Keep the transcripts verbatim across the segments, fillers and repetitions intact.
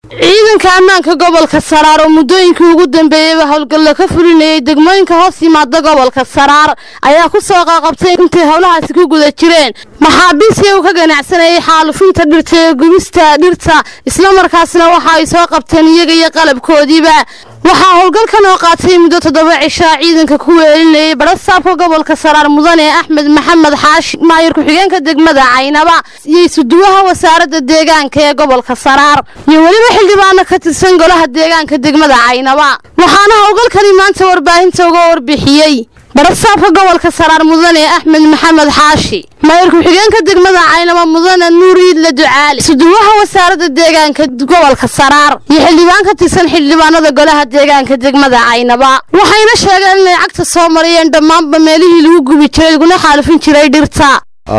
ciidanka ammaanka gobolka Saraar oo muddooyinkii ugu dambeeyay hawlgal ka fulinayay degmooyinka hoos yimaada gobolka Saraar ayaa ku soo qaaqabtay intii hawlahaasi ku guda jireen maxaabiisii uu ka ganacsanayay xaalufinta dhirta ee gubista dhirta isla markaasna waxa ay soo qabteen iyaga iyo qalabkoodiiba waxaa hawlgalkan oo qaatay muddo toddoba cisho ciidanka ku weelinayay barasaabka gobolka Saraar mudane Axmed Maxamed Xaashi maayir ku xigeenka degmada Caynaba iyo suduwaha wasaaradda deegaanka ee gobolka Saraar iyo waliba xildhibaano ka tirsan golaha deegaanka degmada Caynaba waxaana hawlgalkani maanta warbaahinta uga warbixiyay barasaabka gobolka Saraar mudane Axmed Maxamed Xaashi maayir ku xigeenka degmada Caynaba mudane Nuuriid la Ducaali suduwaha wasaaradda deegaanka gobolka Saraar iyo xildhibaan ka tirsan xildhibaanada golaha deegaanka degmada Caynaba waxayna sheegeen inay cagta soo mariyeen dhammaan meelihii lagu gubi jiray laguna xaalufin jiray dhirta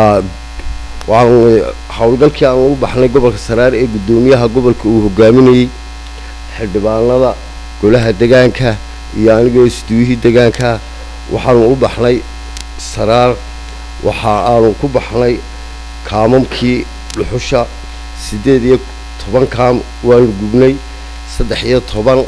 waxaan hawlgalkii aan u baxnay gobolka Saraar ee gudoomiyaha gobolka uu hogaaminayay xildhibaanada golaha deegaanka iyo aniga suduwihii deegaanka waxaan u baxnay Saraar waxa aan ku baxnay kaamamkii dhuxusha sideed iyo toban kaam waan gubnay saddex iyo toban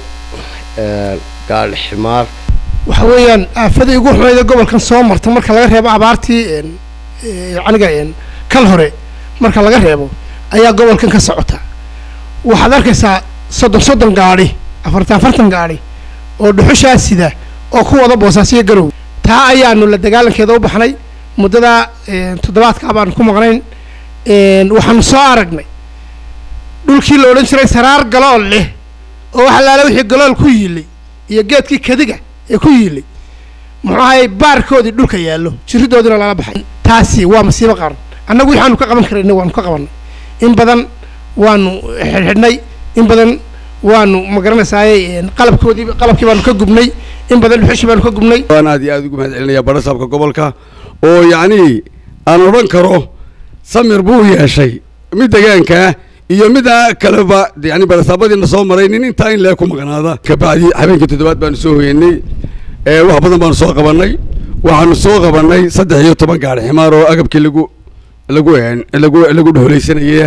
ee gaal ximaar waxa weeyaan aafada ugu xumeeyay gobolkan soo marta marka laga reebo abaartii ee aniga een kal hore marka laga reebo ayaa gobolkan ka socota waxaad arkaysaa soddon soddon gaari afartan afartan gaari oo dhuxusha sida oo ku wada boosaasiyo garow taa ayaanu la dagaalankeeda u baxnay muddada toddobaadka baan ku maqnayn een waxaan soo aragnay dhulkii la oran jiray Saraar galool leh oo waxa la wixii galool ku yiilay iyo geedkii kadiga ee ku yiilay muxuu ahay baarkoodii dhulka yaalo jiridoodina lala baxay taasi waa masiibo qaran annagu waxaanu ka qaban kareynay waanu ka qabanay in badan waanu xidhnay in badan waanu magaranaysaay qalabkoodii qalabkii baanu ka gubnay in badan dhuxushi baanu ka gubnay waan aad iyo aad ugu mahadcelinayaa barasaabka gobolka oo yacni aan oran karo samir buu yeeshay mid deegaanka iyo mid kaleba yacni barasaabadiina soo maray nin inta in la ku maqnaada ka bacdi habeenkii toddobaad baan soo hoyanay ee wax badan baan soo qabanay waxaanu soo qabanay saddex iyo toban gaari ximaar oo agabkii lagu lagu lagu lagu dhooleysanayay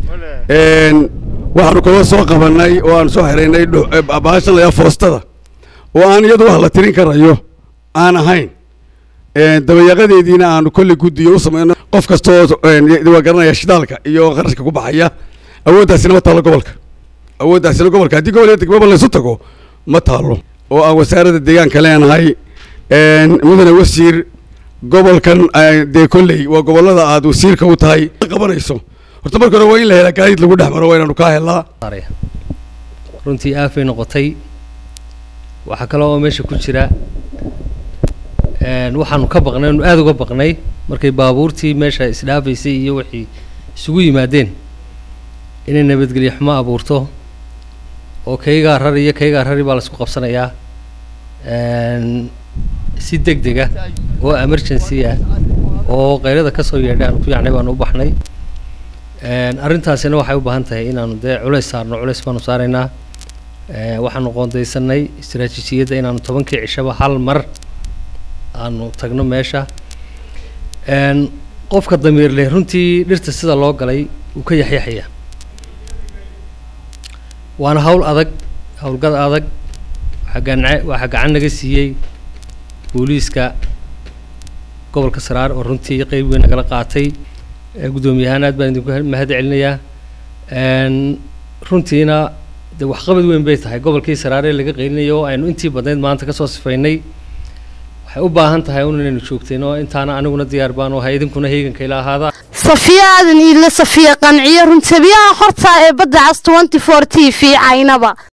een waxaanu kala soo qabanay oo aan soo xireynay baashan la foostada oo aan iyadu wax la tirin karayo aan ahayn ee dabayaqadeediina aanu kulli gudiyo u sameeyno qof kasto waa garanaya shidaalka iyo qarashka ku baxaya awooddaasina ma taalo gobolka awooddaasina gobolka haddii gobolka degmada la isu tago ma taalo oo aan wasaaradda deegaanka leenahay een mudane wasiir gobolkan de kolley waa gobolada aad wasiirka u tahay qabanayso horta marka hore waa in la helaa gaadiid lagu dhaxmaro waa inaanu ka helaa runtii aafay noqotay waxa kale oo meesha ku jira een waxaanu ka baqnay aad uga baqnay markay baabuurtii meesha isdhaafaysay iyo wixii isugu yimaadeen inay nabadgelyo xumo abuurto oo kayga rar iyo kayga rari baa la isku qabsanayaa een si degdeg ah oo emergency ah oo qayrada ka soo yeedhaan ku yacni baan u baxnay een arrintaasina waxay u baahan tahay inaanu dee culays saarno culays baanu saaraynaa ee waxaanu qoondaysanay istiraatiijiyadda inaanu tobankii cishaba hal mar aanu tagno meesha een qofka damiir leh runtii dhirta sida loo galay uu ka yaxyaxaya waana hawl adag hawlgad adag waxa gacan naga siiyey booliiska gobolka Saraar oo runtii qayb weyn nagala qaatay gudoomiyahan aad baan idinku mahad celinayaa een runtiina de wax qabad weyn bay tahay gobolkii Saraar ee laga qeylinayo aynu intii badneed maanta ka soo sifaynay waxay u baahan tahay inaynu joogteeno intaana aniguna diyaar baan oo hay idinkuna heeganka ila ahaada Safiya aadan ila Safiya qanciyo runtii biyaha horta ee badda cas twenty four T V Caynaba.